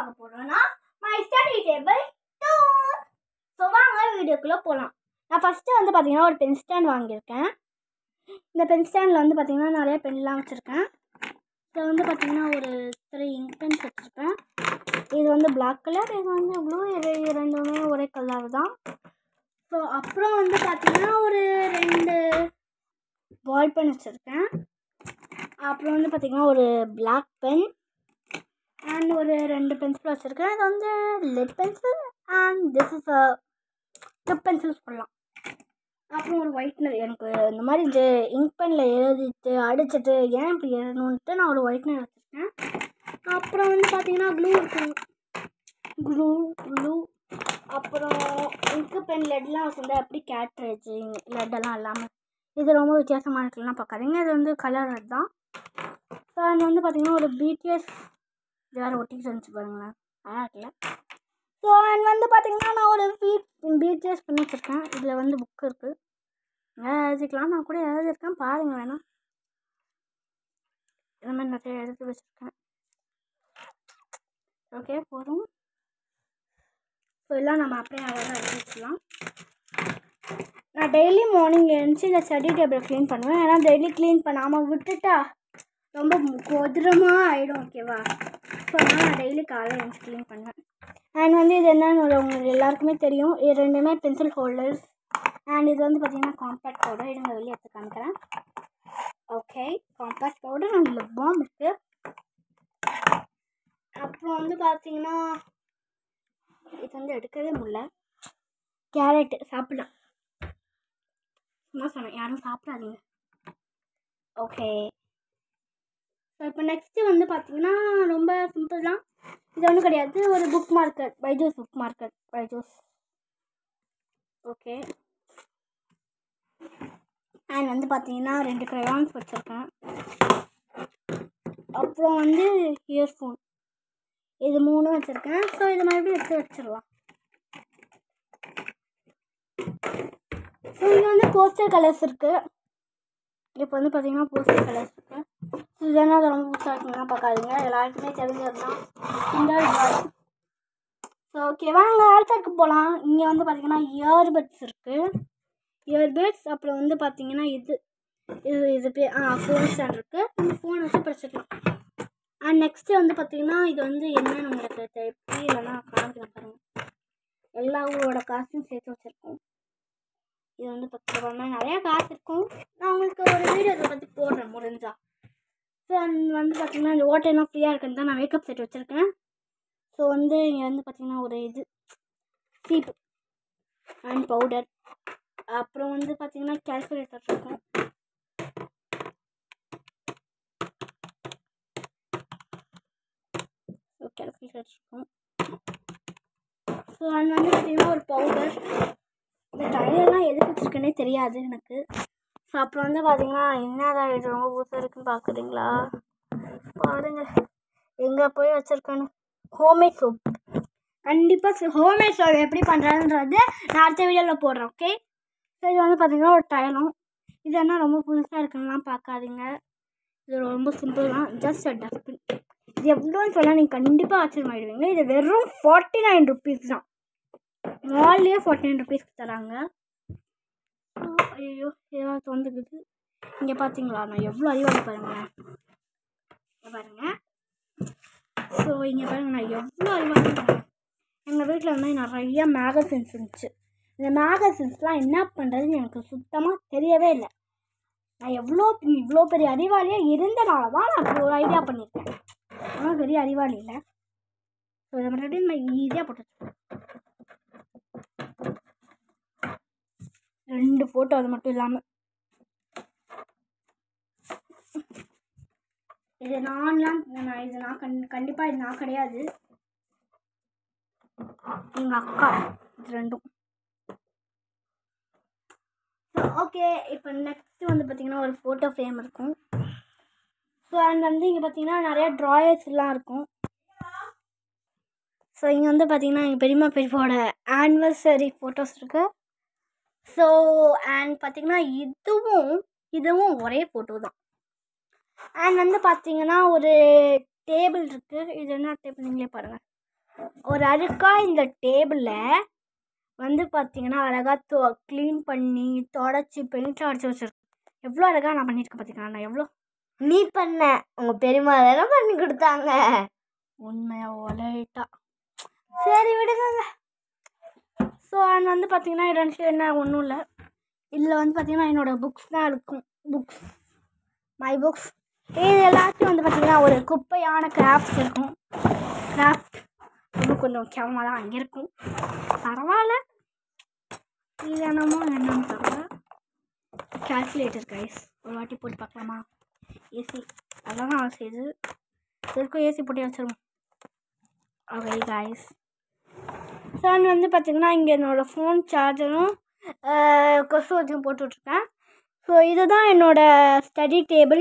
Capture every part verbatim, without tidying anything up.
பார்க்க போறோம்னா my study table tour. So வாங்க வீடியோக்குள்ளே போகலாம். நான் ஃபஸ்ட்டு வந்து பார்த்தீங்கன்னா ஒரு பென் ஸ்டாண்ட் வாங்கியிருக்கேன். இந்த பென் ஸ்டாண்டில் வந்து பார்த்தீங்கன்னா நிறைய பென்லாம் வச்சுருக்கேன். ஸோ வந்து பார்த்தீங்கன்னா ஒரு த்ரீ இங்க் பென்ஸ் வச்சுருப்பேன். இது வந்து பிளாக் கலர், இது வந்து ப்ளூ, இது ரெண்டுமே ஒரே கலர் தான். ஸோ அப்புறம் வந்து பார்த்தீங்கன்னா ஒரு ரெண்டு பால் பென் வச்சுருக்கேன். அப்புறம் வந்து பார்த்திங்கன்னா ஒரு பிளாக் பென் அண்ட் ஒரு ரெண்டு பென்சில் வச்சுருக்கேன். இது வந்து lead pencil and this is a tip pencil சொல்லலாம். அப்புறம் ஒரு ஒயிட்னர், எனக்கு இந்த மாதிரி இந்த இங்க் பெனில் எழுதிட்டு அடிச்சுட்டு ஏன் இப்படி எழுதணுன்ட்டு நான் ஒரு ஒயிட்னர் வச்சுருக்கேன். அப்புறம் வந்து பார்த்திங்கன்னா க்ளூ இருக்கும், க்ளூ க்ளூ அப்புறம் இங்கு பென் லெட்லாம் வச்சுருந்தா அப்படி கேட்ரேஜ் லெட்டெல்லாம் இல்லாமல் இது ரொம்ப வித்தியாசமாக இருக்குலாம் பார்க்காதீங்க. இது வந்து கலர் ரெட் தான். ஸோ அது வந்து பார்த்திங்கன்னா ஒரு பிடிஎஸ் இது வேறு ஒட்டிக்கிட்டு இருந்துச்சு பாருங்களேன், அதான் இருக்குல்ல. ஸோ அண்ட் வந்து பார்த்திங்கன்னா நான் ஒரு பி பிடிஎஸ் பண்ணி வச்சுருக்கேன். இதில் வந்து புக் இருக்குது, எழுதிக்கலாம். நான் கூட எழுதியிருக்கேன், பாருங்கள் வேணாம். இந்த மாதிரி நிறைய எழுதி வச்சுருக்கேன். ஓகே போதும். ஸோ எல்லாம் நம்ம அப்படியே அழகாக எழுதி வச்சுக்கலாம். நான் டெய்லி மார்னிங் எழுந்துச்சு இந்த ஸ்டடி டேபிள் க்ளீன் பண்ணுவேன். ஏன்னா டெய்லி க்ளீன் பண்ணாமல் விட்டுட்டா ரொம்ப கொதிரமாக ஆகிடும், ஓகேவா? ஸோ அதனால் நான் டெய்லி காலையில் எழுந்துச்சு க்ளீன் பண்ணுவேன். அண்ட் வந்து இது என்னன்னு உங்களுக்கு எல்லாருக்குமே தெரியும், இது ரெண்டுமே பென்சில் ஹோல்டர்ஸ். அண்ட் இது வந்து பார்த்திங்கன்னா காம்பேக்ட் பவுடர். இதுங்க வெளியே எடுத்து காமிக்கிறேன். Okay, compact powder and lip balm இருக்குது. அப்புறம் வந்து பார்த்திங்கன்னா இது வந்து எடுக்கவே முடியல, கேரட்டு சாப்பிடலாம் சும்மா சொன்னேன், யாரும் சாப்பிடாதீங்க. ஓகே, ஸோ இப்போ நெக்ஸ்ட்டு வந்து பார்த்திங்கன்னா ரொம்ப சிம்பிள் தான். இது ஒன்றும் கிடையாது, ஒரு book marker, Byju's book marker, Byju's. Okay, and வந்து பார்த்திங்கன்னா ரெண்டு க்ரையான்ஸ் வச்சுருக்கேன். அப்புறம் வந்து இயர்ஃபோன், இது மூணும் வச்சுருக்கேன். ஸோ இது மறுபடியும் எடுத்து வச்சிடலாம். ஸோ இங்கே வந்து போஸ்டர் கலர்ஸ் இருக்குது. இப்போ வந்து பார்த்திங்கன்னா போஸ்டர் கலர்ஸ் இருக்குது. ஸோ இதெல்லாம் அது ரொம்ப புதுசாக இருக்குன்னா பார்க்காதீங்க, எல்லாருக்குமே தெரிஞ்சது தான் இந்த. ஸோ ஓகே வாங்க அடுத்ததுக்கு போகலாம். இங்கே வந்து பார்த்திங்கன்னா இயர்பட்ஸ் இருக்குது, இயர்பட்ஸ். அப்புறம் வந்து பார்த்திங்கன்னா இது இது இது பே ஆ ஃபோன் ஸ்டாண்ட் இருக்குது, இந்த ஃபோன் வச்சு படிச்சுக்கலாம். அண்ட் நெக்ஸ்ட்டு வந்து பார்த்திங்கன்னா இது வந்து என்னன்னு உங்களுக்கு எப்படி இல்லைன்னா காமிக்கலாம் பாருங்கள். எல்லா ஊரோட காசும் சேர்த்து வச்சுருக்கோம். இது வந்து பத்து ரூபா நிறையா காசு இருக்கும். நான் உங்களுக்கு ஒரு வீடியோ இதை பற்றி போடுறேன் முடிஞ்சா. ஸோ வந்து பார்த்திங்கன்னா இந்த ஓட்டையெல்லாம் ஃப்ரீயாக இருக்குன்னு தான் நான் மேக்கப் செட் வச்சுருக்கேன். ஸோ வந்து இங்கே வந்து பார்த்திங்கன்னா ஒரு இது சீப்பு அண்ட் பவுடர். அப்புறம் வந்து பார்த்திங்கன்னா கால்குலேட்டர் இருக்கும். ஸோ கால்குலேட்டர் இருக்கும். ஸோ அது வந்து பார்த்திங்கன்னா ஒரு பவுடர். இந்த டைலெல்லாம் எதுக்கு வச்சுருக்கேனே தெரியாது எனக்கு. ஸோ அப்புறம் வந்து பார்த்திங்கன்னா என்னதான் இது ரொம்ப புதுசாக இருக்குன்னு பார்க்குறீங்களா, பாருங்கள் எங்கே போய் வச்சுருக்கேன்னு. ஹோம்மேட் சோப், கண்டிப்பாக ஹோம்மேட் சோப் எப்படி பண்ணுறதுன்றது நான் அடுத்த வீடியோவில் போடுறேன். ஓகே, ஸோ இது வந்து பார்த்திங்கன்னா ஒரு டைலம். இது என்ன ரொம்ப புதுசாக இருக்குன்னுலாம் பார்க்காதீங்க, இது ரொம்ப சிம்பிள் தான், ஜஸ்ட் அ டஸ்ட்பின். இது எவ்வளோன்னு சொன்னால் நீங்கள் கண்டிப்பாக ஆச்சரியமாயிடுவீங்க. இது வெறும் ஃபார்ட்டி நைன் ருபீஸ் தான், மால்லேயே ஃபார்ட்டி நைன் ருபீஸ்க்கு தராங்க. ஐயோ ஏதாவது வந்துக்குது. இங்கே பார்த்தீங்களா நான் எவ்வளோ அறிவாளி பாருங்களேன், இங்கே பாருங்கள். ஸோ இங்கே பாருங்கள் நான் எவ்வளோ அறிவாளி பாருங்கள். எங்கள் வீட்டில் வந்து நிறையா மேகசின்ஸ் இருந்துச்சு. இந்த மேகசின்ஸ்லாம் என்ன பண்ணுறதுன்னு எனக்கு சுத்தமாக தெரியவே இல்லை. நான் எவ்வளோ இவ்வளோ பெரிய அறிவாளியாக இருந்தனால தான் நான் அப்படி ஒரு ஐடியா பண்ணியிருக்கேன். ஆனால் பெரிய அறிவாளி இல்லை. ஸோ இதை மட்டும் நான் ஈஸியாக போட்டு ரெண்டு ஃபோட்டோ, அது மட்டும் இல்லாமல் இது நான்லாம் நான் இது நான் கண் கண்டிப்பாக இது நான் கிடையாது, எங்கள் அக்கா, இது ரெண்டும். ஓகே, இப்போ நெக்ஸ்ட்டு வந்து பார்த்திங்கன்னா ஒரு ஃபோட்டோ ஃப்ரேம் இருக்கும். ஸோ அண்ட் வந்து இங்கே பார்த்திங்கன்னா நிறையா ட்ராயர்ஸ்லாம் இருக்கும். ஸோ இங்கே வந்து பார்த்திங்கன்னா எங்கள் பெரியம்மா பெரியப்பாவோட ஆனிவர்சரி ஃபோட்டோஸ் இருக்குது. ஸோ அண்ட் பார்த்திங்கன்னா இதுவும் இதுவும் ஒரே ஃபோட்டோ தான். அண்ட் வந்து பார்த்திங்கன்னா ஒரு டேபிள் இருக்குது. இது என்ன டேபிள் நீங்களே பாருங்கள். ஒரு அழுக்காக இந்த டேபிளில் வந்து பார்த்தீங்கன்னா அழகாக தொ க்ளீன் பண்ணி தொடச்சி பெயிண்ட்லாம் அடிச்சு வச்சுருக்கேன். எவ்வளோ அழகாக நான் பண்ணியிருக்கேன் பார்த்தீங்களா? நான் எவ்வளோ நீ பண்ண உங்கள் பெரியம்மா தானே பண்ணி கொடுத்தாங்க. உண்மையாக ஒலைட்டா. சரி விடுங்க. ஸோ அண்ட் வந்து பார்த்தீங்கன்னா இது என்ன ஒன்றும் இல்லை. இதில் வந்து பார்த்தீங்கன்னா என்னோடய புக்ஸ் தான் இருக்கும். புக்ஸ் மை புக்ஸ் இது எல்லாத்தையும் வந்து பார்த்தீங்கன்னா ஒரு குப்பையான கிராஃப்ட்ஸ் இருக்கும். கிராஃப்ட் ரொம்ப கொஞ்சம் கேவலமாக தான் அங்கே இருக்கும். பரவாயில்ல. இது என்னமோ என்னன்னு தெரியல. கால்குலேட்டர் கைஸ் ஒரு வாட்டி போட்டு பார்க்கலாமா? ஏசி அதெல்லாம் நான் செய்து இதுக்கும் ஏசி போட்டு வச்சிருவோம். Okay guys. சார் வந்து பார்த்திங்கன்னா இங்கே என்னோடய ஃபோன் சார்ஜரும் கொசு வச்சும் போட்டுட்ருக்கேன். ஸோ இதுதான் என்னோடய ஸ்டடி டேபிள்.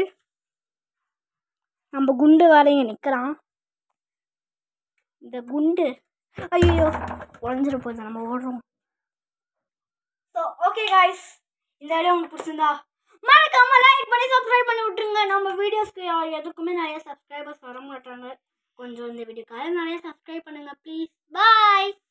நம்ம குண்டு வேலைங்க நிற்கிறான். இந்த குண்டு ஐயோ உடஞ்சிட போகுது, நம்ம ஓடுறோம். ஸோ ஓகே கைஸ், இந்த வீடியோ உங்களுக்கு பிடிச்சிருந்தா மறக்காம லைக் பண்ணி சப்ஸ்கிரைப் பண்ணி விட்டுருங்க. நம்ம வீடியோஸ்க்கு எதுக்குமே நிறைய சப்ஸ்கிரைபர்ஸ் வர மாட்டாங்க. கொஞ்சம் இந்த வீடியோக்காக நிறைய சப்ஸ்கிரைப் பண்ணுங்கள் ப்ளீஸ். பாய்.